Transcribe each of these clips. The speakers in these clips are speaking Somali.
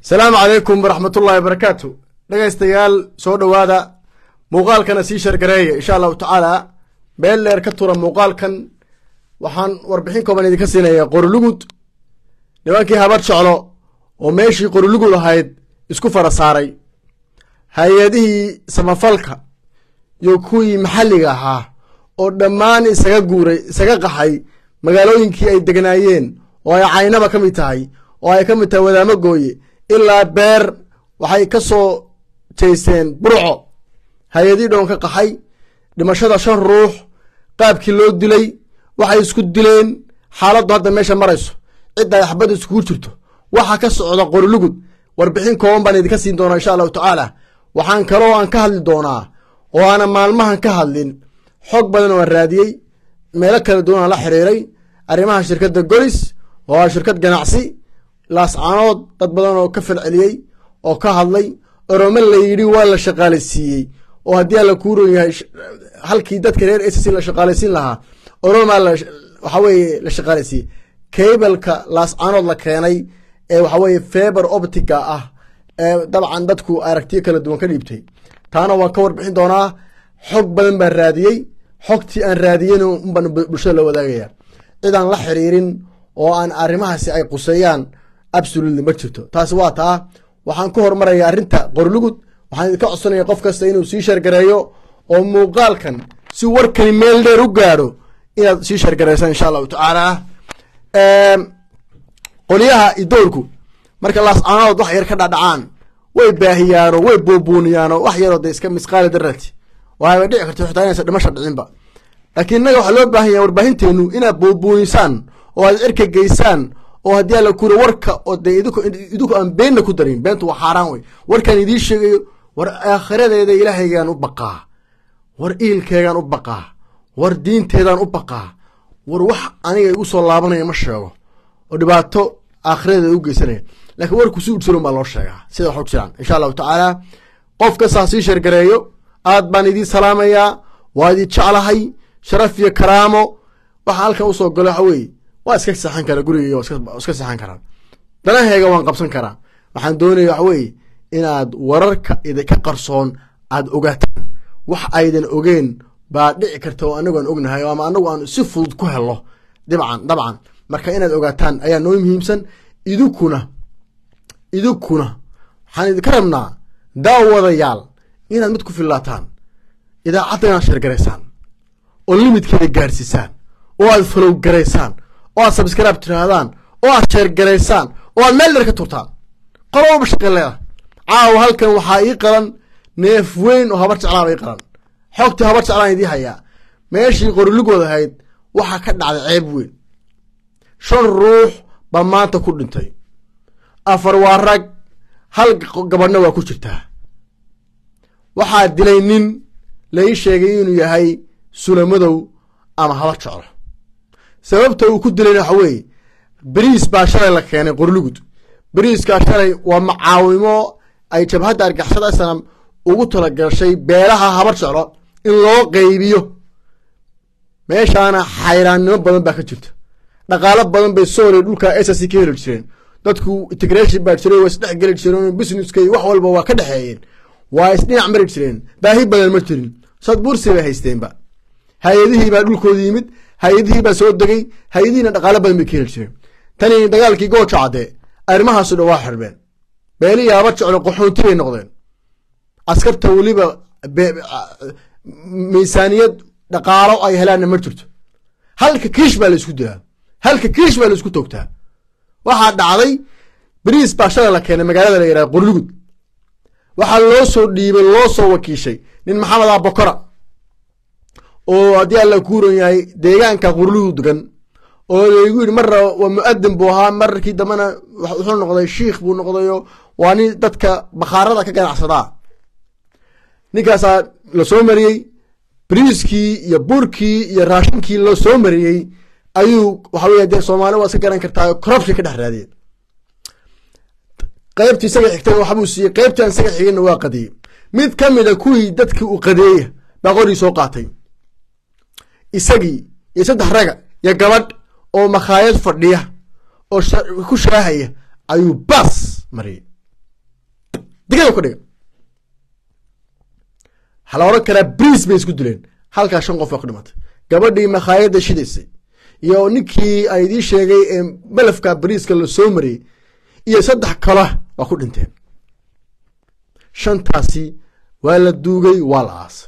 السلام عليكم ورحمة الله وبركاته. dhagaystayaal soo dhawaada muuqaalkana sii shargareeya insha Allah ta'ala beel leer ka tura muuqaalkan waxaan warbixin kooban idinka siinayaa qorlugud nimankii habar jeclo oo meeshii qorlugud ahayd isku fara saaray hay'adihii samafalka iyo kuwii maxalliga ahaa oo dhammaan isaga guuray isaga qaxay magaalooyinkii ay degnaayeen oo ay caynaba ka mid tahay oo ay ka mid tahay wadaamo gooye ilaa beer waxay ka soo jeesteen burco hay'adii dhoon ka qaxay dhimashada 5 ruux qaabkii loo dilay waxay isku dileen xaaladdu hadda meesha marayso cid ay xabad isku jirto waxa ka socda qorlugud warbixin kooban baan idinka siin doonaa insha Allah ta'ala waxaan kaloo aan ka hadli doonaa oo aan maalmahan ka hadlin xog badan oo raadiyay meelo kala duwan la xiriiray arrimaha shirkadda Golis oo shirkad ganacsi laascaanood dad badan oo ka falceliyay oo ka hadlay oromo la yiri waa la shaqaaleysiiyay oo hadii la kuuron yahay halkii dadka reer SSC la shaqaaleysiin lahaa oromo waxa weeye la shaqaaleysiiyay cable-ka laascaanood la keenay ee waxa weeye fiber optic ah ee dabcan dadku aragtiyo kala duwan ka dhiibtay taana waan ka warbixin doonaa xog badan baan raadiyay xogtii aan raadiyeen baan bulshada la wadaagaya cidaan la xiriirin oo aan arrimahaasi ay quseeyaan absolutely ma jirto taas waa taa waxaan ku hormaraya arrinta qorlugud waxaan idinka codsanayaa qof kasta inuu sii shargareeyo oo muuqaalkan si warkani meel dheer u gaaro inaad sii shargareysaan insha Allah ta'ala qoliyaha idoorku marka laascaanood wax yar ka dhacaan way baahiyaan oo way boobuuniyaan oo wax yar oo iska misqaal darati waxa dhici karto xitaa inay dhimasho dhicinba laakiin naga waxa loo baahan yahay warbaahinteenu inaad boobuunisaan oo aad cirka geysaan oo hadii la kuuro warka oo iduku aan beenna ku darin beentu waa xaraan way warkan idin sheegayo war aakhiradeeda ilaahayagan u baqaa war iilkeegan u baqaa war diinteedan u baqaa war wax aniga igu soo laabanaya ma sheego oo dhibaato aakhiradeeda u geysanaya laakiin warku si udsuran baa loo sheegaa sida xog jiraan insha Allah ta'ala qofka saasi shargareeyo aad baan idin salaamayaa waa idin jeclahay sharaf iyo karaamo waxa halkan u soo galo hawey waa iska saxan kara guriga waa iska saxan kara danaheega waan qabsan karaa waxaan doonayaa waxa weeye inaad wararka idinka qarsoon aad ogaataan wax aydan ogeen baa dhici karta oo anagu aan ognahay ama anagu aan si fudud ku helo dabcan marka inaad ogaataan ayaa noo muhiimsan idukuna waxaan idinka rabnaa daawadayaal inaad mid ku filaataan idaacadda shargareysaan oo limitkeeda gaarsiisaan oo aad follow gareysaan oo aad subscribe tiraadaan oo aad share gareysaan oo aad meel dheer ka turtaan qorob shaqaleeda caaw halkan waxaa ii qalan neef weyn oo habar jeclaa bay qalan xogta habar jeclaa idii haya meeshii qorlugooda ahayd waxa ka dhacday ceeb weyn 5 ruux ba maanta ku dhintay 4 waa rag hal gabadhna waa ku jirtaa waxaa dilay nin la ii sheegay inuu yahay Sulamadow ama habar jeclo sababta uu ku dilay waxa weeye bariis baa shalay la keenay qorlugud bariiska shalay waa macaawimo ay jabhadda argixisada sanam ugu tala gashay beelaha habar jeclo in loo qaybiyo meeshana xayraannimo badan baa ka jirta dhaqaale badan bay soo dhulka SSC ka heli jireen dadku integration baa jiray way isdhex gali jireen businesska wax walba waa ka dhaxeeyeen waa isdhinac mari jireen baahi badan ma jirin sad bursi bay haysteenba hay'adihii baa dhulkoodii yimid hay'adihii baa soo degay hay'adihiina dhaqaale badan bay ka heli jireen tani dagaalkii gooja cadde arrimahaas oo waa xirbeen beeliya habar jeclo qaxoonti bay noqdeen askarta waliba miisaaniyad dhaqaalo ay helaan ma jirto halka kiish baa la isku dilaa halka kiish baa la isku toogtaa waxa dhacday bariis baa shalay la keenay magaalada la yiraahdo qorlugud waxa loo soo dhiibay loo soo wakiishay nin maxamed abokora oo hadii la kuuron yahay deegaanka qorlugud degan oo leeyahay yiri mar waa mu'addin buu ahaa markii damana wuxuu noqday sheekh buu noqdayo waa nin dadka bakhaarada ka ganacsada ninkaas la soo mariyay bariiskii iyo burkii iyo raashinkii la soo mariyay ayuu waxa weeye Soomaaliya waa iska garan kartaa corruption ka dhaxraadiyay qaybtii isaga xigtay waxa uu siiyay qaybtan isaga xigayna waa qadiyay mid kamida kuwii dadkii uu qadeeyay baqori soo qaatay isagii iyo 3 raga ya gabadh oo makhaayad fadhiya oo ku shaahaya ayuu bas mariyay digada ku dhiga hal oran kara bris bay isku dileen halka 5 qof oo ku dhimatay gabadhii makhaayada shidaysay iyo ninkii ay idii sheegay ee malafka briska la soo mariyay iyo 3 kala waa ku dhinteen shantaasi waa la duugay waa la aas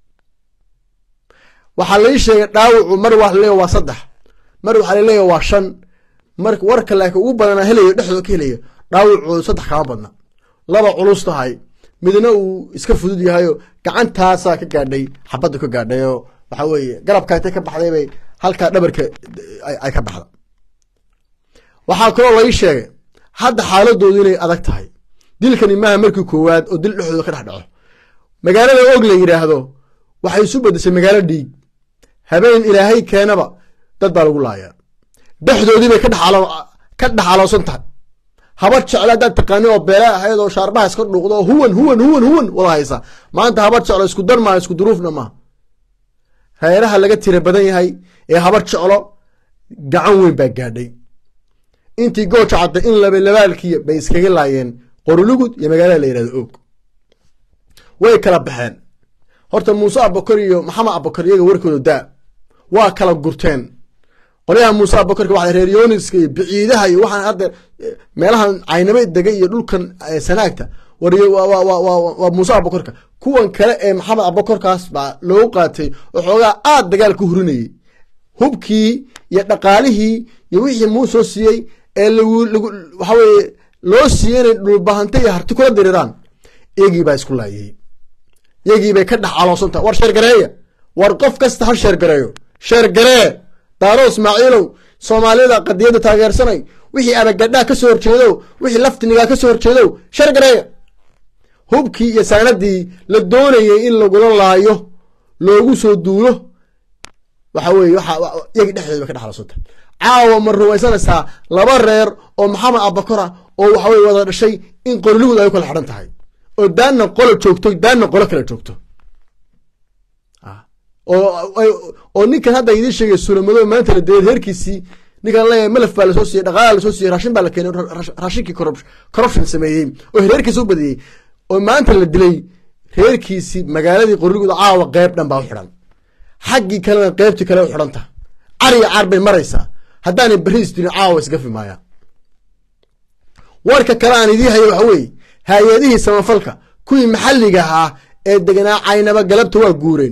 waxa la sheegay dhaawacu mar wax leeyahay waa 3 mar waxa leeyahay waa 5 mar warka laakiin ugu badan helayo dhexdo ka helayo dhaawacu 3 ka badna laba culus tahay midna uu iska fudud yahay gacantaasa ka gaadhay xabada ka gaadhay waxa weeye garabka ay ka baxday bay halka dhabarka ay ka baxda waxa kale oo la sheegay hadda xaaladoodu inay adag tahay dilkani ma markii koowaad oo dil dhexdooda ka dhaco magaalada og la yiraahdo waxay isu bedeshay magaalo dhiig habeen ilaahay keenaba dad baa lagu laayaa dhexdoodii bay ka dhaxaloosan tahay habar jecel dad taqaani oo beela ahayd oo shaarbaha iska dhuuqdo huwan wada haysa maanta habar jecel isku darma isku duruufna ma hayraha laga tira badan yahay ee habar jecelo gacan weyn baa gaadhay intii gooja cadda in labaalkii bay iskaga laayeen qorulugud iyo magaalada la yiraahdo og way kala baxeen horta Muuse Abubakar iyo Maxamed Abubakar iyaga warkooda daa waa kala gurteen qoliyaha Muuse Abubakar waxa reer Yooniska iyo biciidaha iyo waxaan hadda meelahan Caynaba degay iyo dhulkan Sanaagta wariyo waa Muuse Abubakar kuwan kale ee Maxamed Abubakar kaas baa loo qaatay oo xoogaa aad dagaal ku hurinayay hubkii iyo dhaqaalihii iyo wixii Muuse siiyay ee waxa weeye loo siiyay dhul bahantay harti kula diriraan iyagii baa isku laayay iyagii bay ka dhaxaloosanta war sheer gareeya war qof kasta hal sheer gareeyo sheer garee daaro Ismaaciilow Soomaalida qadiyada taageersanay wixii abagadha ka soo horjeedo wixii laftiniga ka soo horjeedo sheer gareeya hubkii iyo saanadii la doonayay in lagu laayo loogu soo duulo waxa weeye waxa iyagii dhexdooda ka dhaxaloosanta caawa mar ruwaysanaysa laba reer oo Maxamed Abubakar oo waxa weeye wada dhashay in qorluud ay kala xidhan tahay oo daana qolo joogto daana qolo kala joogto oo ninkan hadda idin sheegay suulamado maanta la deed heerkiisii ninkan la malaf baa la soo siiyay dhaqaale la soo siiyay raashin baa la keenay raashinkii corruption sameeyay oo heerkiisii u badiyay oo maanta la dilay heerkiisii magaaladii qorluud caawa qayb dhan baa u xidhan xaqi kale qaybtii kale u xidhanta ariga arbay maraysa haddaan bariis dilin caawa isgafi maaya warka kale aan idii hayo waxa weeye hay'adihii samafalka kuwii maxalliga ah ee deganaa Caynaba galabta waa guureen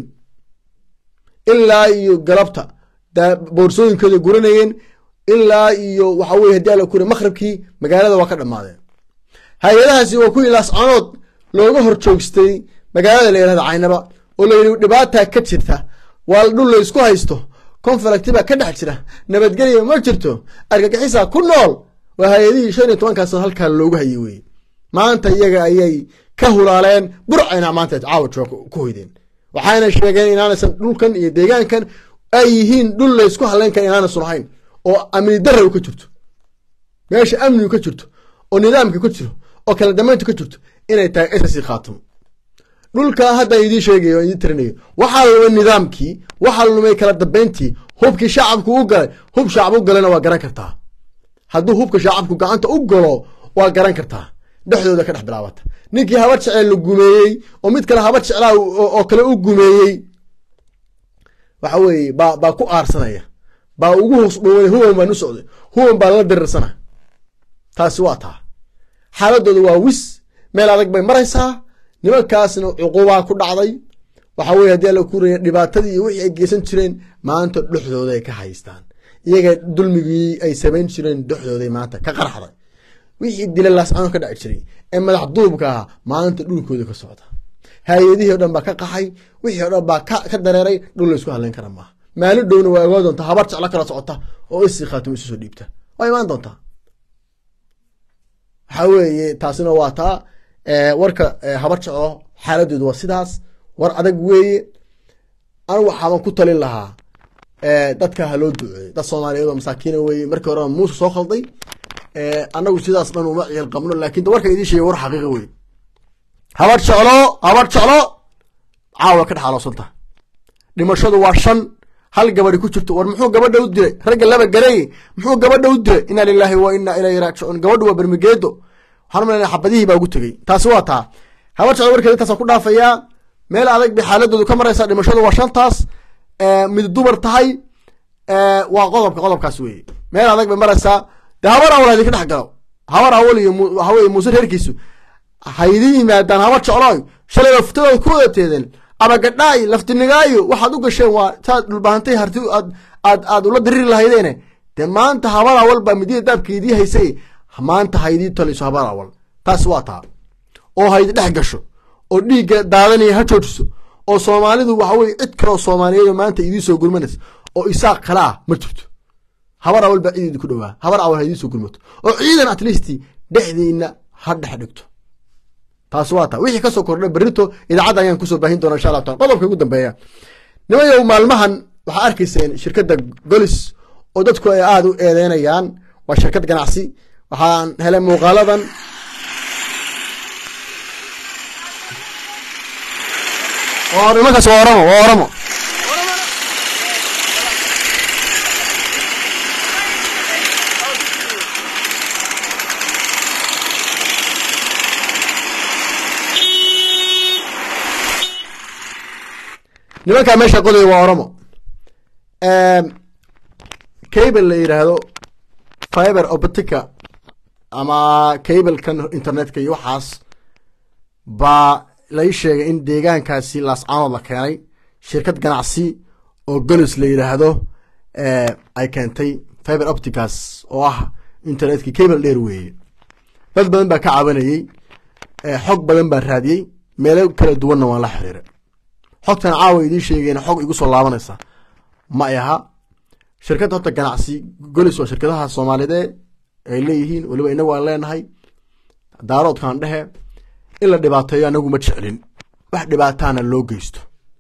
ilaa iyo galabta boorsooyinkooda guranayeen ilaa iyo waxa weeye hadii la kuray maqribkii magaalada waa ka dhamaadeen hay'adahaasi waa kuwii laascanood looga horjoogstay magaalada la yiraahdo Caynaba oo la yiri dhibaata ka jirta waa dhul la isku haysto conflict ba ka dhex jira nabadgelyo ma jirto argagixisa ku nool waa hay'adihii 15 ka sano halka loogu hayay weey maanta iyaga ayay ka hulaaleen burcayna maanta caawa ku hoydeen waxaana sheegeen inaanaysan dhulkan iyo deegaankan ay yihiin dhul la isku haleyn kan inaanaysan lahayn oo amni darro ka jirto meesha amni ka jirto oo nidaamka ka jiro oo kala damaynta ka jirto inay tahay SSC khaatum dhulka hadda idin sheegayo idin tirinayo waxa uu nidaamkii waxa lumay kala dambeyntii hubkii shacabku u galay hub shacabku galana waa garan kartaa hadduu hubka shacabku gacanta u galo waa garan kartaa dhexdooda ka dhex bilaabata ninkii habar jecel la gumeeyay oo mid kale habar jecel oo kale u gumeeyay waxa weeye ba ku aarsanaya ba ugu hoos dhoway huwan baan u socday huwan baa la dirirsana taasi waa taa xaaladoodu waa wis meel adag bay maraysaa nimankaasna cuquba ku dhacday waxa weeye hadii la kuuriyay dhibaatadii wixii ay geysan jireen maanta dhexdooda ay ka haystaan iyaga dulmigii ay sameyn jireen dhexdooda maanta ka qarxaday wixii dilalaas aan ka dhac jiray ee madax duubka maanta dhulkooda ka socda hay'adihii oo dhan ba ka qaxay wixii oo dhan ba ka dareeray dhul la isku haleyn kara ma maalin dhowna waa ogaa doonta habar jecla kala socota oo isii khaatum isu soo dhiibta way imaan doonta waxa weeye taasina waa taa warka habar jeclo xaaladoodu waa sidaas war adag weeye anigu waxaan ku talin lahaa dadka haloo duceeyo dad Soomaaliyeed oo masaakiin weeye markii hore Muuse soo khalday anagu sidaas dhan uma ciil qabno laakiin warka idin sheegay war xaqiiqo weeye habar jeclo caawa ka dhaxaloosanta dhimashadu waa 5 hal gabadhi ku jirto war muxuu gabadha u dilay rag laba gareey muxuu gabadha u dilay inna lillahi wa inna ilayhi raaji'un gabadhu waa barmigeedo حرمنا حبديه بقى قلت لي تاسواتا هوا شعور كده تاسو كده فيا ميل أدق بحالته كاميرا يصير مشهور واشنطاس من الدبر تهاي وغضب كاسوي ميل أدق بمرسا ده هوا أول هذيك نحجروا هوا هو مصير هركيسو هيدي ما دان هوا شعراي شلي لفتوا كودة تيدن أما قداي لفت النجايو واحد وقش شوا تاد البهنتي هرتو أد ولا دري الله هيدينه تما أنت هوا أول بمدير داب كيدي هيسي ما أنت هيدي تلي هوا أول تاسواتا أو هيدي نحجشوا oo dhiiga daadanaya ha joojiso oo Soomaalidu waxa way cid kale oo Soomaaliyeed maanta idin soo gurmanaysa oo isaaq kala ma jirto habar awal baa idin ku dhawaa habar awal idin soo gurmato oo ciidan at least dhexdiina ha dhex dhigto taas waa taa wixii ka soo kordhay barito idaacada ayaan ku soo baahin doonaa insha Allah qodobka ugu dambeeya nimayow maalmahan waxa arkayseen shirkadda Golis oo dadku ay aad u eedeynayaan waa shirkad ganacsi waxaan helay muuqaaladan ما كاس ورمو nimanka meesha qoday waa oramo cable la yiraahdo fiber optica ama cable kan internetka iyo waxaas ba la sheegay in deegaankaasi laascaanood la keenay shirkad ganacsi oo Golis la yiraahdo ay keentay fiber opticas oo ah internetka cable dheer weeye dad badan baa ka cabanayay xog badan baa raadiyay meelo kala duwan waa la xiriiray xogtan caawa idin sheegayna xog igu soo laabanaysa ma aha shirkadda horta ganacsi Golis waa shirkadaha Soomaaliyeed ay leeyihiin waliba inagu aan leenahay daaroodkan dhexe إلا دبعتها أنا قوم أتشعلن واحد دبعتها أنا اللوجيست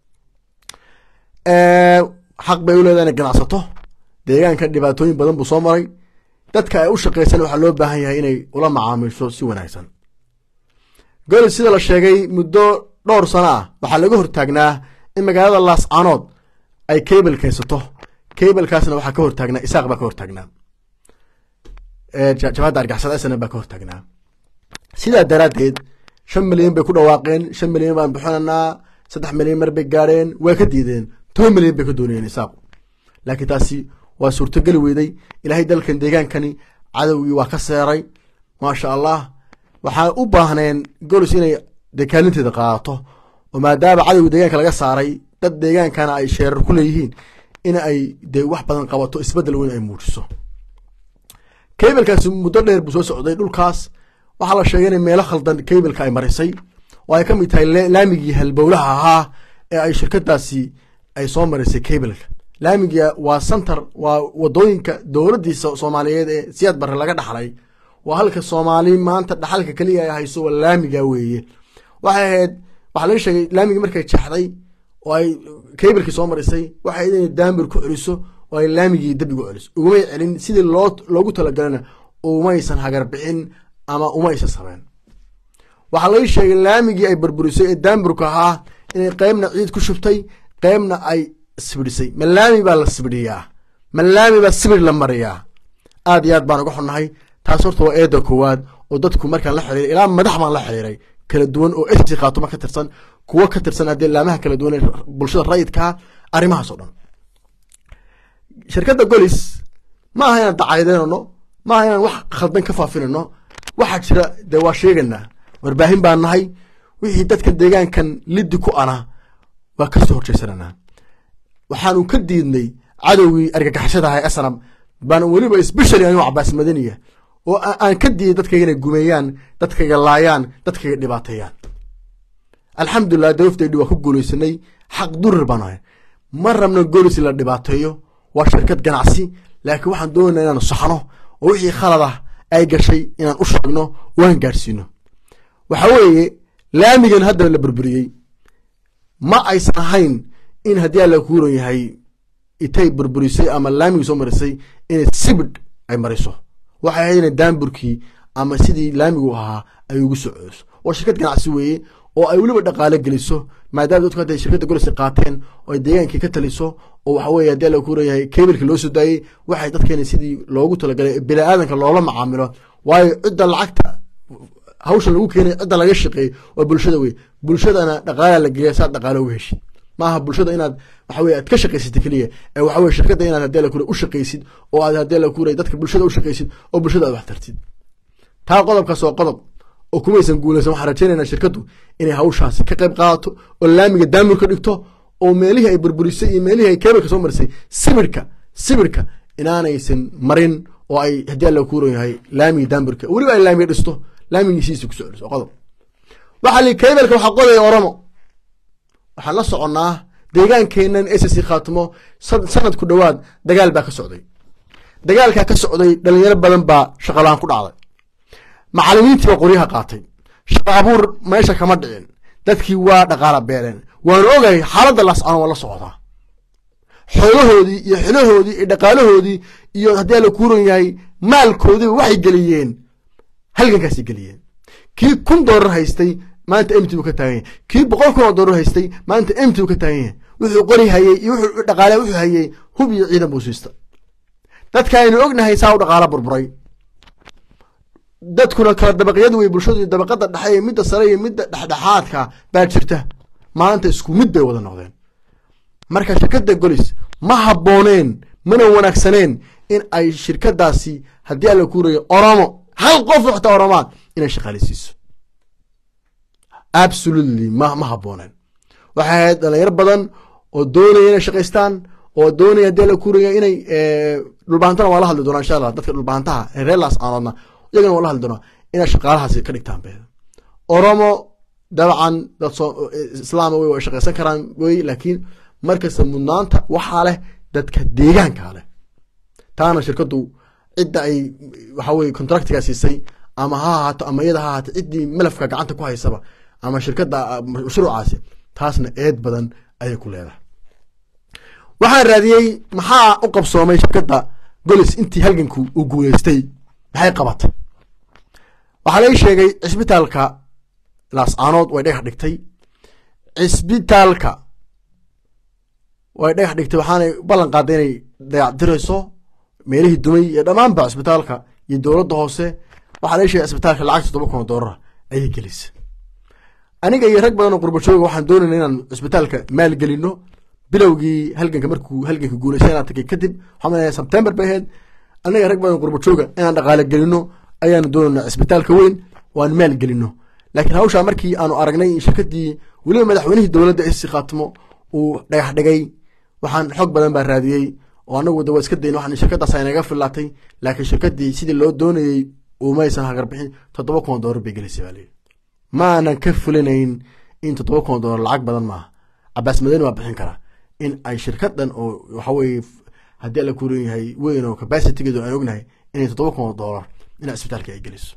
حق بيقول هذا أنا جناصته ديجان كان دبعتوين بدن بصومري تذكر أوش قيسان وحلوب بها هنا ولا معامل سوى نايسان قال السيدة الشيء مدة دور سنة بحلقه ارتجناه إما قال الله سعنود أي كيبل كيسته كيبل كاسنا وحكور تجنا إساق بكور تجنا جماعة أرجع سنة بكور تجنا سيدة دراديد 5 مليون بيكون واقعين 5 مليون بان بحنا 3 مليون مر بيقارين وكديدين 2 مليون بيكونين يساقوا لكن تاسي وصورت قلويدي إلى هيدا الكن ديجان كني عدوي وكسري ما شاء الله وحا أباهنين قولوا سيني دكانتي دقاطه وما دام عدوي ديجان كلا قصاري دد ديجان كان أي شير كليهين إن أي دي واحد بدن قواتو اسبدل وين أي موجسو كيبل كاس مدرر بسوس عدي دول كاس waxaa la sheegay in meelo khaldan cable-ka ay marisay oo ay ka mid tahay laamigii halbowlaha ahaa ee ay shirkadaasi ay soo marisay cable-ka laamiga waa center waa wadooyinka dawladdiisa Soomaaliyeed ee siyad bar laga dhaxlay waa halka Soomaali maanta dhaxalka kaliya ay hayso waa laamiga weeye waxa la sheegay laamiga markay jaxday oo ay cable-ki soo marisay waxay inay daambir ku celiso oo ay laamigii dib ugu celiso ugu celin sidii loogu talagalana oo ma aysan hagar bixin ama uma aysan sameyn waxa la sheegay laamigii ay burburisay ee daamburka ahaa inay qaybna ciid ku shubtay qaybna ay sibidisay malaami baa la sibidiyaa malaami baa sibir la mariyaa aad iyo aad baan uga xunnahay taas horta waa eedo koowaad oo dadku markaan la xiriiray ilaa madax baan la xiriiray kala duwan oo SC qaatuma ka tirsan kuwa ka tirsan hadii laamaha kala duwan ee bulshada rayidka arrimahaas oo dhan shirkadda Golis ma aha inaan dacaydeenno ma aha inaan wax khaldan ka faafinayno waxa jira de waa sheegana warbaahin baan nahay wixii dadka deegaankan liddi ku ana waa ka soo horjeesanana waxaanu ka diidnay cadawii argagaxashada ay asnam baan waliba especially anu Abbas Madaniya oo aan ka diiday dadka inay gumeeyaan dadka laayaan dadka dhibaateeyaan alxamdulillah dawladdu waa ku guuleysanay xaq durir banaay marramna Golis la dhibaateeyo waa shirkad ganacsi laakiin waxaan doonaynaa inaan saxno oo wixii khalad ah ay gashay inaan u sheegno waan gaarsiino waxa weeye laamigan hadda la burburiyay ma aysan ahayn in hadii la kuuran yahay itay burburisay ama laamiga soo marisay in sibid ay mariso waxay hayna daamburkii ama sidii laamigu ahaa ay ugu socodso oo shirkad ganacsi weeye oo ay waliba dhaqaale geliso maadaama dadku hadda shirkadda Golis qaateen oo deegaankii ka taliso oo waxa weeye hadii la kuuran yahay cable-ka loo soo daayay waxay dadkeena sidii loogu talagalay bilaadanka loola macaamilo waayo cidda lacagta hawsha lagu keenay cidda laga shaqeeyay waa bulshada wey bulshadana dhaqaala la geeya saad dhaqaalo uga heshid maaha bulshada inaad waxa weye aad ka shaqaysid keliya ee waxa weye shirkadda inaad haddii la kure u shaqaysid oo aad haddii la kure dadka bulshada u shaqaysid oo bulshada aad wax tartid taa qodobkaas waa qodob oo kumaysan guulaysan waxaan rajaynaynaa shirkaddu inay hawshaasi ka qayb qaadato oo laamiga daamur ka dhigto oo meelihii ay burburisay iyo meelihii ay keebalka soo marisay sibirka inaanaysan marin oo ay haddii alla ku yahay laamiga daamurka weliba ay laamiga dhisto laamigiisiisa ku socdo qodob waxa li keebalka waxa qoday Oromo waxaan la soconaa deegaankeenan SSC Khaatimo sanad ku dhawaad dagaal baa ka socday dagaalka ka socday dhalinyaro badan baa shaqo la'aan ku dhacday macallimiintii waa qoryaha qaatay shaqo abuur meesha kama dhicin dadkii waa dhaqaala beeleen waan ogahay xaaladda lascano waa la socdaa xoolahoodii iyo xilahoodii iyo dhaqaalahoodii iyo haddii la kuuran yahay maalkoodii waxay geliyeen halgankaasi geliyeen kii $1,000 haystay maanta MT uu ka taagan yahay kii $100,000 haystay maanta MT uu ka taagan yahay wuxuu qori hayay iyo wuxuu dhaqaale wuxuu hayay hub iyo ciidan buu siista dadka aynu ognahay saa u dhaqaala burburay dadkuna kala dabaqyadu way bulshadu dabaqada dhaxay midda sare iyo midda dhaxdhaxaadka baa jirta maanta isku mid bay wada noqdeen marka shirkadda Golis ma habooneen mana wanaagsaneen in ay shirkadaasi haddii la kuurayo Oromo hal qof waxta Oromo inay shaqaaleysiiso absolutely ma habooneen waxay dhalinyaro badan oo doonaya inay shaqeystaan oo doonaya haddii la kuurayo inay dhulbaantana waa la hadli doonaa insha Allah dadka dhulbaantaha reelaas aanadna iyagana waa la hadli doonaa inay shaqaalahaasi ka dhigtaan beed Oromo dabcan dad islaam way shaqeysan karaan way laakiin markasta mudnaanta waxa leh dadka deegaanka leh taana shirkadu cidda ay waxa way contractiga siisay ama ha haato ama iyada ha haato cidii malafka gacanta ku haysaba ama shirkada mashruucaasi taasna eed badan ay ku leedahay waxaan raadiyay maxaa u qabsoomay shirkada Golis intii halganku u guuleystay maxay qabatay waxa la sheegay isbitaalka Laascaanood way dhagax dhigtay isbitaalka way dhagax dhigtay waxaanay ballan qaaday inay dayactirayso meelihii dumay iyo dhammaanba isbitaalka iyo dowladda hoose waxa la sheegay isbitaalka lacag $7,000 ay gelisay aniga iyo rag badan oo qurbo jooga waxaan doonaynaa inaan isbitaalka maal gelino bilowgii halganka markuu halganka guuleysayna tagay kadib waxaan September baheed aniga rag badan qurbo jooga inaan dhaqaale gelino ayaan doonaynaa isbitaalka weyn waan maal gelino laakiin hawsha markii aanu aragnay shirkadii waliba madaxweynihii dowladda SSC Khaatimo uu dhagax dhigay waxaan xog badan baa raadiyay oo anagu dawad iska deyn waxaan shirkadaas ay naga filaatay laakiin shirkadii sidii loo doonayay oo maysan hagar bixin $7,000 bay gelisay wali ma aanan ka fulinayn in $7,000 lacag badan ma Abbas Madani waa bixin kara in ay shirkadan oo waxa way haddii la kuurin yahay weyn oo capacity-geedu aan ognahay in $7,000 in isbitaalka ay geliso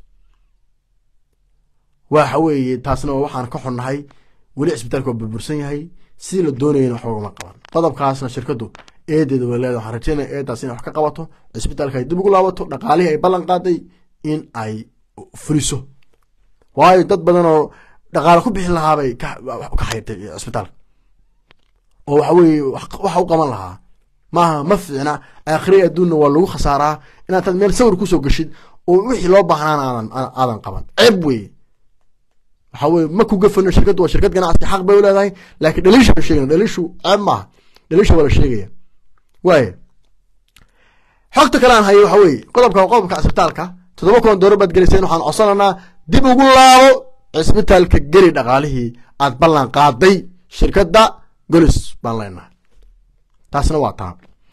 waxa weeye taasna waxaan ka xunnahay wali isbitaalku burbursan yahay si la doonayay wax uga qaban qodobkaasna shirkadu eedeedu walaalo waxaan rajaynayaa eedaas in wax ka qabato isbitaalka ay dib ugu laabato dhaqaalihi ay ballan qaaday in ay fuliso waayo dad badan oo dhaqaale ku bixin lahaa bay ka xayrtay isbitaalka oo waxa weeye waxa u qaban lahaa maaha ma fiicna aakhiri adduunna waa lagu khasaaraa inaad meel sawir ku soo gashid oo wixii loo baahnaan aadan qaban ceeb weeye حوي ما كوقفنا شركة وشركات جناعة حق بيقول هذا لكن دليش الشيء دليشوا عمّا دليشوا ولا شيء واي حقت كلام هاي حوي قلبك عسبتالك $7,000 بتجلسين وحن أصلنا دي بقول الله عسبتالك جري دقاله أتبلن قاضي شركة دا جلس بلنا تاسنا وقتها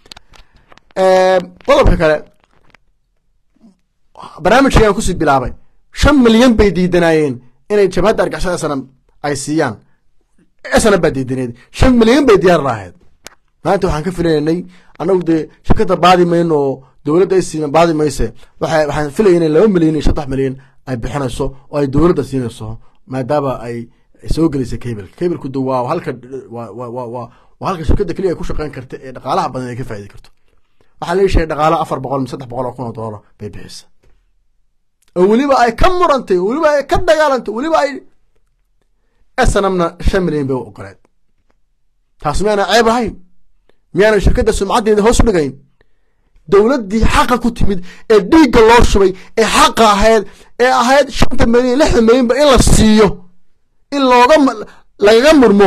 قلبك كلام برنامج شيء كوسي بلعبه 5 مليون بيدي دناين inay jabhada argagixisada sanam ay siiyaan asana badiidineed 5 milyan bay diyaar raahid maanta waxaan ka filaynay anagu de shirkada baadi mayno dawladda ay siina baadi mayse waxaan filaynay 2 milyan iyo 3 milyan ay bixinayso oo ay dawladda siinayso maadaama ay soo gelisay cable-ku waa halka shirkada kaliya ay ku shaqeyn karto ee dhaqaalaha badan ay ka faa'iido karto waxa la sheegay dhaqaalaha $400-300 bay bixisay weliba ay ka murantay weliba ay ka dagaalantay weliba ay asanamna 5 milyan bay u qoreed taasmeena ceeb ahayn miyana shirkada sumcadeeda hoos dhigayn dowladdii xaqa ku timid ee dhiigga loo shubay ee xaqa ahayd 5 milyan 6 milyan ba in la siiyo in lagaga murmo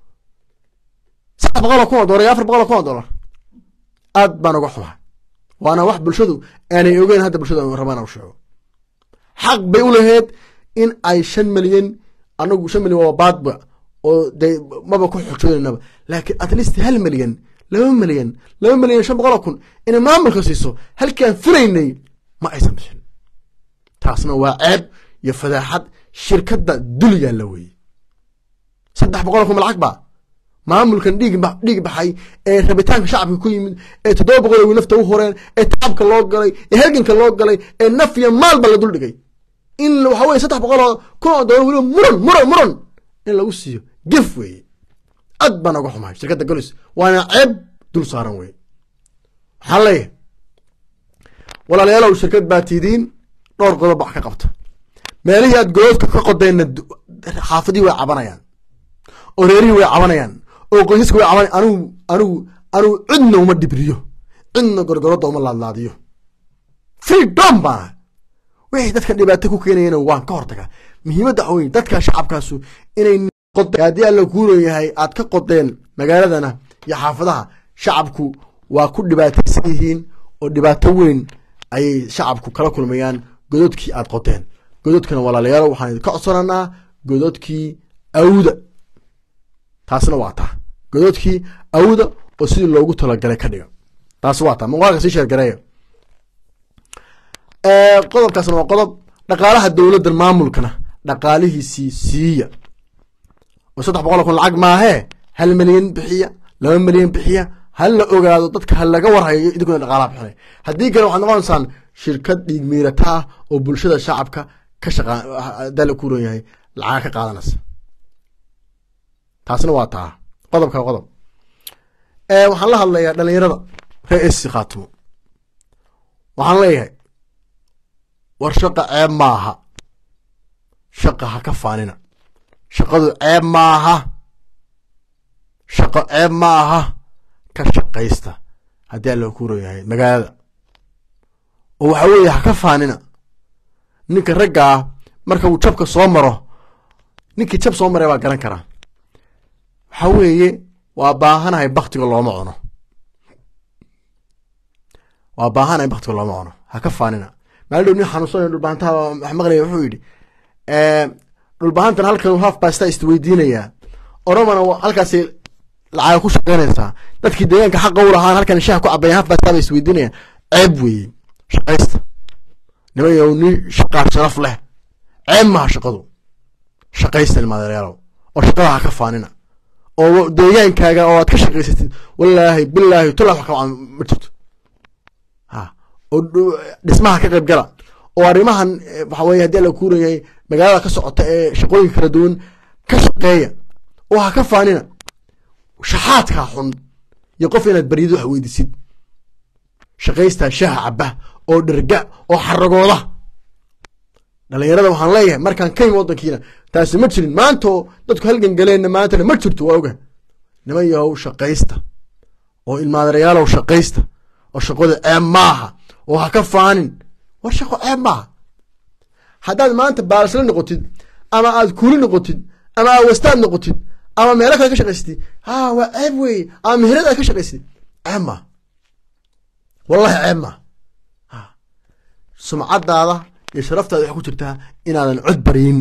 $700 iyo $400 aad baan uga xumaa waana wax bulshadu aanay ogeyn hadda bulshadu rabaan u sheego xaq bay u lahayd in ay 5 milyan anagu 5 milyan waa baadba oo maba ku xogjoonaba laakiin at least 1 milyan 2 milyan 500,000 in maamulka siiso halkaan filaynay ma aysan bixin taasna waa ceeb iyo fadaaxad shirkadda dulya la weey 300,000 lacag ba maamulkan dhiig baxay ee rabitaanka shacabka ku yimid ee 700 nafta u horeen ee taabka loo galay ee halganka loo galay ee naf iyo maal ba la dul dhigay in waxa weey 300,000 wali muran in lagu siiyo gif weey ad bana uga xumahay shirkadda golis waana ceeb dul saaran weey xalay walaalayaal shirkad baatidiin dhowr qodob wax ka qabta meelihii aad goodka ka qodeen xaafadii way cabanayaan oo reeri way cabanayaan oo qoysku way caban anu cidna uma dhibriyo cidna gorgorada uma laadlaadiyo freedom ba wixii dadka dhibaato ku keenayna waan ka hortaga muhiimadda weyn dadka shacabkaasu inay qodadii alla guuro yahay aad ka qodeen magaaladana iyo xaafadaha shacabku waa ku dhibaataysan yihiin oo dhibaato weyn ay shacabku kala kulmayaan gododkii aad qodeen gododkana walaalayaal waxaan ka codsananaa gododkii awda taasna waa taa gododkii awda oo sidii loogu talagalay ka dhiga taas waa taa muuqaalka si sheer gareeyo qodobkaasna waa qodob dhaqaalaha dowladda maamulkana dhaqaalihiisii siiya oo 300,000 lacag maahe 1 milyan bixiya 2 milyan bixiya hal la ogaado dadka hal laga warhayo idinkuna dhaqaalaha bixinay haddii kale waxaad noqonaysaan shirkad dhiig miirata ah oo bulshada shacabka ka dal ku roon yahay lacag ka qaadanaysa taasna waa taa qodobka qodob waxaan la hadlayaa dhalinyarada rees khaatimo waxaan leeyahay war shaqo ceeb maaha shaqo ha ka faanina shaqadu ceeb maaha shaqo ceeb maaha ka shaqaysta haddii la ku roon yahay magaalada oo waxa weeye ha ka faanina ninka ragga marka uu jabka soo maro ninkii jab soo maray baa garan karaa waxa weeye waa baahanahay baktiga looma cuno waa baahanahay baktiga looma cuno ha ka faanina maaldhow nin xanuunsan dhulbaantaha wax maqlaya wuxuu yidhi dhulbaantan halkan half pasta isweydiinaya oromana halkaasi lacag ku shaqeynaysaa dadkii deegaanka xaq u lahaan halkan shaah ku cabayaan half pasta isweydiinaya ceeb weeye shaqaysta nimayo ni shaqo sharaf leh ceeb ma shaqadu shaqaysta ilmaadareero oo shaqada ha ka faanina oo deegaankaaga oo aad ka shaqaysatid wallaahi billaahi tulax ka ma jirto oo dhismaha ka qayb gala oo arrimahan waxa weeye haddii la kuurayay magaalada ka socota ee shaqooyin kala duwan ka shaqeeya oo ha ka faanina shaxaadka xun iyo qof inaad bariid wax weydiisid shaqaysta shaha cabba oo dherga oo xaragooda dhalinyarada waxaan leeyahay markaan ka yimid wadankiina taasi ma jirin maanta dadku halgan galeenna maantana ma jirto waa oga niman yahow shaqaysta oo ilmaadareyaalow shaqaysta oo shaqada ceeb maaha oo ha ka faanin war shaqo ceeb maaha haddaad maanta baalasla noqotid ama aad kuuli noqotid ama aad wastaad noqotid ama meelo kale ka shaqaysatid waa ceeb weeye ama meherad aad ka shaqaysatid ceeb maaha wallahi ceeb maaha sumcadaada iyo sharaftaada waxay ku jirtaa inaadan cod bariin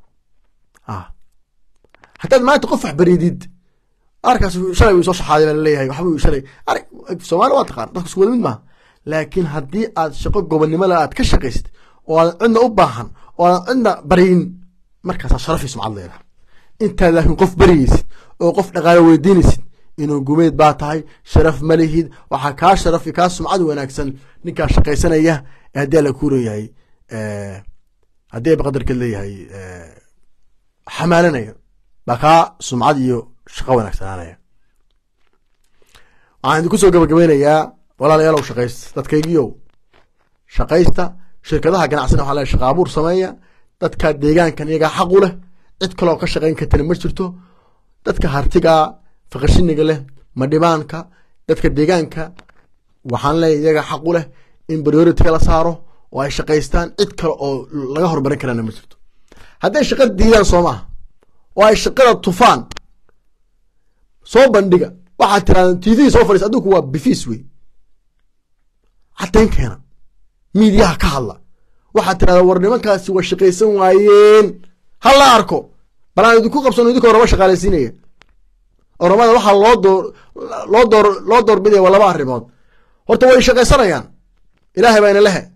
haddaad maanta qof wax bariidid arkaas shalay wuu soo shaxaaday la leeyahay waxba shalay Soomaali waa taqaan dadku isku wada mid maaha laakiin haddii aad shaqo gobonnimo la aad ka shaqaysid oo aad cidna u baahan oo aad cidna bariin markaas sharaf iyo sumcad leedahay intaad laakiin qof bariyaysid oo qof dhaqaale weydiinaysid inuu gumeed baa tahay sharaf ma lihid waxaa kaa sharaf iyo kaa sumcad wanaagsan ninkaa shaqaysanaya ee haddii la kuuran yahay haddii baqadarka leeyahay xamaalanaya baa kaa sumcad iyo shaqo wanaagsananaya waxaan idinku soo gabagabeynayaa walaalayaalow shaqaysta dadkaygiiow shaqaysta shirkadaha ganacsina waxaa leeyahay shaqa abuur sameeya dadka deegaankan iyagaa xaq u leh cid kaloo ka shaqayn kartana ma jirto dadka hartiga faqashiniga leh madhibaanka dadka deegaanka waxaan leeyahay iyaga xaq u leh in priority la saaro oo ay shaqaystaan cid kale oo laga hormarin karana ma jirto hadday shaqo diidaan Soomaa oo ay shaqada tufaan soo bandhiga waxa tiraan TV soo fariis adduunku waa bifiis wey cadeynkeena miidiyaha ka hadla waxa tiraan war nimankaasi waa shaqaysan waayeen hala arko balaan idinku qabsano idinku raba shaqaalaysiinaya oramada waxa loo door biday laba arrimood horta way shaqaysanayaan ilaahay baa ina lehe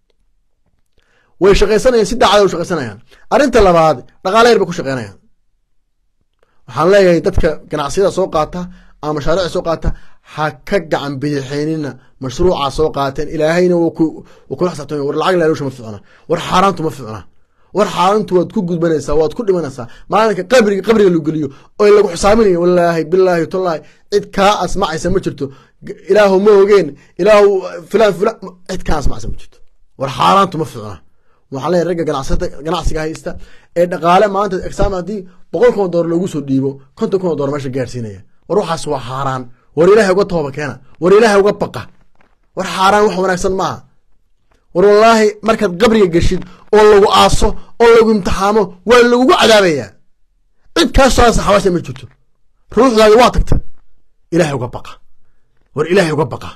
way shaqaysanayaan si daacad u shaqaysanayaan arinta labaad dhaqaale yar bay ku shaqaynayaan waxaan leeyahay dadka ganacsiyada soo qaata ama mashaariic soo qaata ha ka gacan bidixeenina mashruuca soo qaateen ilaahayna wuu ku xisabtay war lacag la leeyahay ma fiicna war xaraantu ma fiicna war xaraantu waad ku gudbanaysaa waad ku dhimanaysaa maalinka qabriga lagu geliyo oo lagu xisaaminayo wallahi billahi tallahi cid ka asmacaysa ma jirto ilaahu ma ogeen ilaahu filan cid ka asmacaysa ma jirto war xaraantu ma fiicna waxaa leeyahay ragga ganacsiga haysta ee dhaqaale maanta exam hadii $100 lagu soo dhiibo $50 meesha gaarsiinaya war waxaas waa xaraan war ilaahay uga tooba keena war ilaahay uga baqa war xaraan wax wanaagsan ma war wallahi markaad qabriga gashid oo lagu aaso oo lagu imtixaamo waa lagu cadaabaya cid ka soo saxawaasha ma jirto ruuxdaada waa tagta ilaahay uga baqa war ilaahay uga baqa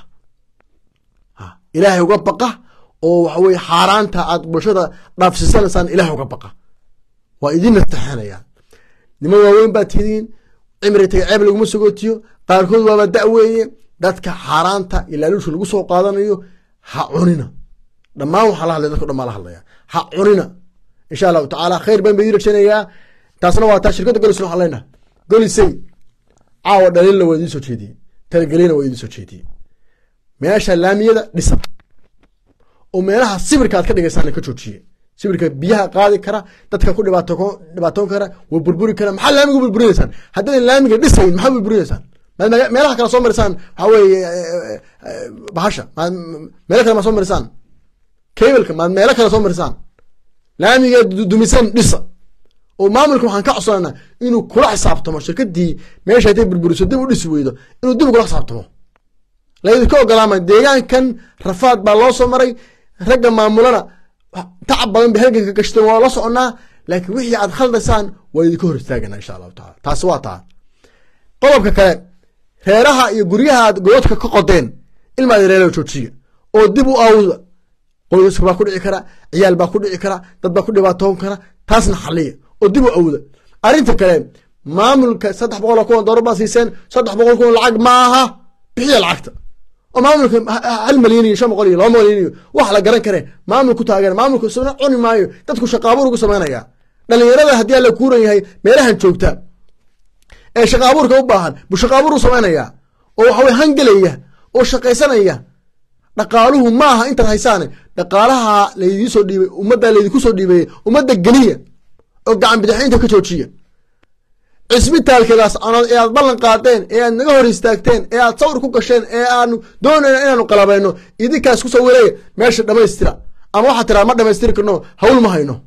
ilaahay uga baqa oo waxa way xaraanta aad bulshada dhaafsisanaysan ilaahay uga baqa waa idin taxanaya niman waaweyn baa tidin cimriga ceeb lagu masogootiyo qaarkood waa da'weeye dadka xaraanta ilaalushu lagu soo qaadanayo ha cunina dhamaan waxa la hadlay dadku dhamaan la hadlaya ha cunina insha Allah ta'ala khayr baan bay rajeenaya taasna waa taa shirkadda Golis waxaan leenahay Golisay caawa dhalin la wadi soo jeediyay talgalina wadi soo jeediyay meesha laamiyada dhisa oo meelaha sibirka aad ka dhigaysan ka joojiyay sibirka biyaha qaadi kara dadka ku dhibaato kara way burburi kara maxaa laamiga burburinaysan haddii laamiga dhisayn maxaa burburinaysan meelaha kala soo marisan waxa weeye bahasha meelaha kala soo marisan keebilka meelaha kala soo marisan laamiga dumisan dhisa oo maamulku waxaan ka codsanaa inuu kula xisaabtamo shirkadii meesha ay burburiso dib u dhisi weydo inuu dib kula xisaabtamo leeyahay ka ogolaama deegaankan rafaad baa loo soo maray ragga maamulana تعب بدن بهالجن كشتون ولا صعنا لكن وحي عاد خلصان ويذكر استاجنا إن شاء الله تعالى تاسواتا طلب ككلام هيرها يجريها جوتك كقدين المدينة لو تشجيع أو دبوا أو قوس باكل إكرا عيال باكل إكرا ضد باكل باتون كرا تاسن حلية أو دبوا أو أرنت كلام ما ملك سطح بقول كون ضربة سيسن سطح بقول كون العق معها بحيل العقد وماملك المليوني شو مقولي لا مليوني وحلا قرن كره ماملك تاجر ماملك سونا عني مايو تدخل شقابور وسمانيا dhalinyarada hadii la kuuran yahay meelahan joogta ee shaqaaburka u baahan bu shaqaabur u sameynaya oo waxa way hangalaya oo shaqaysanaya dhaqaaluhu maaha inta haysan dhaqaalaha leeyii soo dhiibay umada leeyii ku soo dhiibay umada galiya oo gacan bidixinta ka joojiya isbitaalkaas aad ballan qaadeen ee aad naga hor istaagteen ee aad sawir ku gasheen ee aan doonayna inaanu qalabayno idinkaas ku soo wareey meesha dhameystira ama waxa tiraa ma dhameystiri karno hawl ma hayno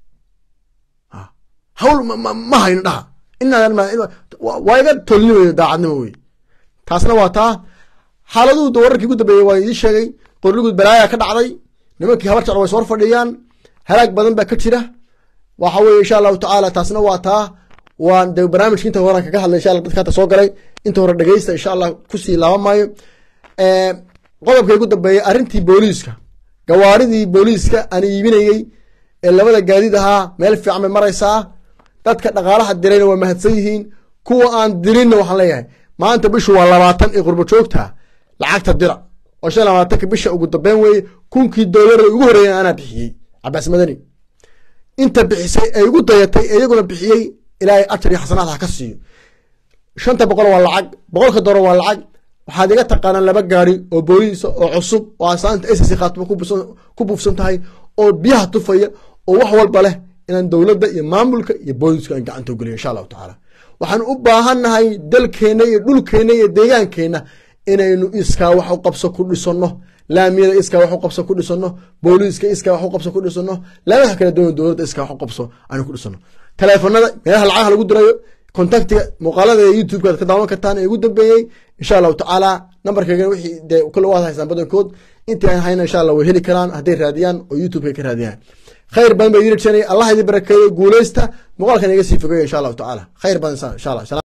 hawl ma hayno dhaha inaan waa iga tolniyo daacadnimo wey taasna waa taa xaaladu wararkii ugu dambeeyay waa idin sheegay qorligu balaaya ka dhacday nimankii habar jacay way soo fadhiyaan halaag badan baa ka jira waxa weeye insha Allah ta'ala taasna waa taa waan de barnaamijka inta hore kaga hadlay insha Allah dadka soo galay inta hore dhageysta insha Allah ku sii laba maayo qodobka ugu dambeeyay arintii booliiska gawaaridii booliiska aan iibinayay ee labada gaadiid ahaa meel fiican ma maraysaa dadka dhaqaalaha dirayna waa mahadsan yihiin kuwa aan dirinna waxaan leeyahay maanta bishu waa 20 ee qurbo joogta lacagta dira oo 20 bisha ugu dambeyn way $1,000 ugu horeeyay ana bixiyay Abbas Madani inta bixisay ay ugu dayatay iyaguna bixiyay ilaahay ajri xasanaadha ka siiyo $500 waa lacag $100 waa lacag waxaad iga taqaanaan laba gaari oo booliis oo cusub oo asaanta SSC khaatimo ku buufsan tahay oo biyaha tufaya oo wax walba leh inaan dawladda iyo maamulka iyo booliiska aan gacanta u geliyo insha Allah ta'ala waxaan u baahanahay dalkeena iyo dhulkeena iyo deegaankeena inaynu iska wax u qabso ku dhisano laamiyada iska wax u qabso ku dhisano booliiska iska wax u qabso ku dhisano laba kala dawladda iska wax u qabso aan ku dhisano telefoonada meelaha lacag lagu dirayo contactiga muuqaalada YouTube ka daawan kartaan ee ugu dambeeyay insha Allah ta'ala nambarkeygana wixii dee kule waad haysaan badankood intii aan hayna insha allah way heli karaan hadday raadiyaan oo youtube-ka ka raadiyaan khayr badan baa idin rajeenaya allah idin barakeeyo guuleysta muuqaalkan iga sii fogeeyo insha allahu tacaala khayr badan insha allah.